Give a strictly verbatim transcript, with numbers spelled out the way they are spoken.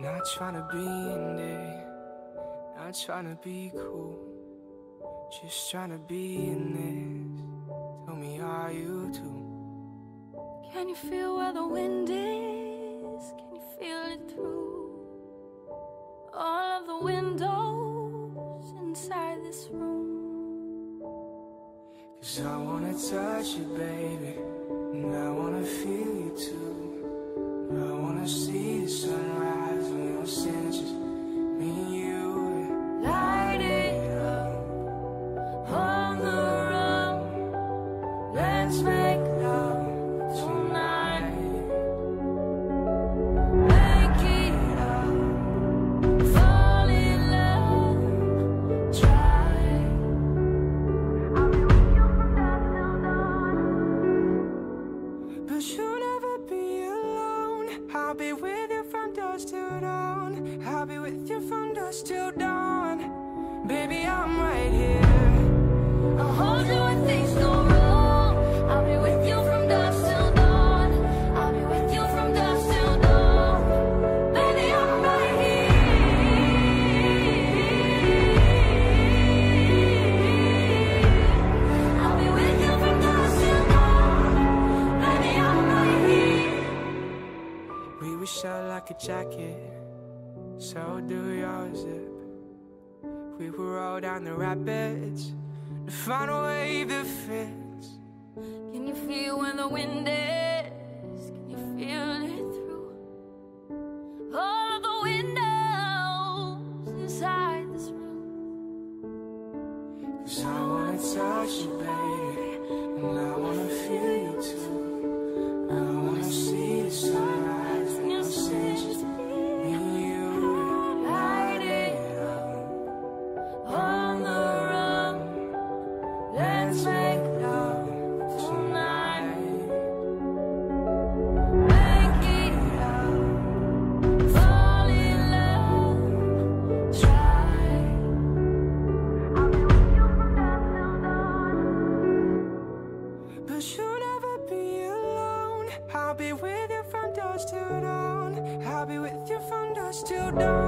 Not trying to be in there, not trying to be cool, just trying to be in this. Tell me, are you too? Can you feel where the wind is? Can you feel it through all of the windows inside this room? 'Cause I wanna touch you, baby, and I wanna feel you too. I wanna see the sunrise on your senses, me and you. Light it up on the run. Let's make love tonight. Make it up, fall in love, try. I'll be with you from dusk till dawn. But you'll never be alone. I'll be with you from dusk till dawn. I'll be with you from dusk till dawn. Baby, I'm right here. I'll hold you when things go wrong. I'll be with you from dusk till dawn. I'll be with you from dusk till dawn. Baby, I'm right here. I'll be with you from dusk till dawn. Baby, I'm right here. We would shell like a jacket, so do your zip. We will roll down the rapids to find a wave that fits. Can you feel where the wind is? Can you feel it through all of the windows inside this room? 'Cause I wanna touch you, baby, and I wanna feel you too. I wanna see the sunrise when your senses, me and you. Light it up on the run. Let's make love tonight. Make it up, fall in love, try. I'll be with you from dusk till dawn. But you'll never be alone. I'll be with you from dusk till dawn. I'll be with you from dusk till dawn.